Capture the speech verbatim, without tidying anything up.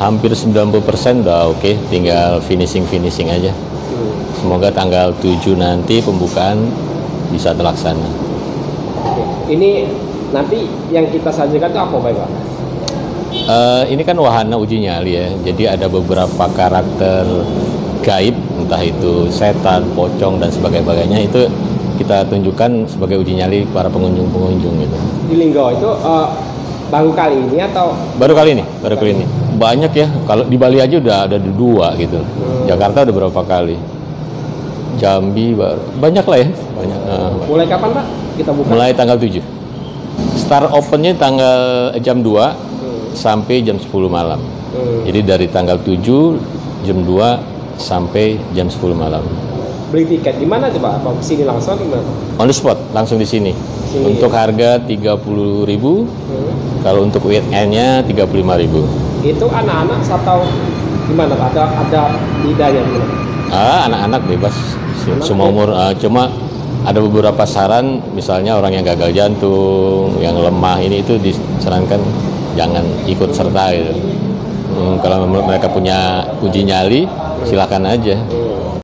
hampir sembilan puluh persen udah oke, tinggal finishing-finishing aja. Semoga tanggal tujuh nanti pembukaan bisa terlaksana. Oke. Ini nanti yang kita sajikan itu apa Pak? Uh, ini kan wahana uji nyali ya, jadi ada beberapa karakter gaib, entah itu setan, pocong, dan sebagainya, itu kita tunjukkan sebagai uji nyali para pengunjung-pengunjung gitu. Di Linggo itu uh, baru kali ini atau? Baru kali ini, baru kali ini. Banyak ya, kalau di Bali aja udah ada dua gitu. Hmm. Jakarta udah berapa kali. Jambi, banyak lah ya. Banyak. Uh, Mulai kapan Pak kita buka? Mulai tanggal tujuh. Start opennya tanggal jam dua hmm. sampai jam sepuluh malam. Hmm. Jadi dari tanggal tujuh jam dua sampai jam sepuluh malam. Beli tiket di mana coba? Apa kesini langsung di mana? On the spot, langsung di sini. sini untuk ya? Harga tiga puluh ribu, hmm. kalau untuk weekend-nya tiga puluh lima ribu. Itu anak-anak atau gimana Pak? Ada ada lidahnya gimana? Ah, anak-anak bebas, anak semua umur. Ah, cuma ada beberapa saran, misalnya orang yang gagal jantung, yang lemah, ini itu disarankan jangan ikut serta gitu. Hmm, kalau mereka punya uji nyali, silakan aja.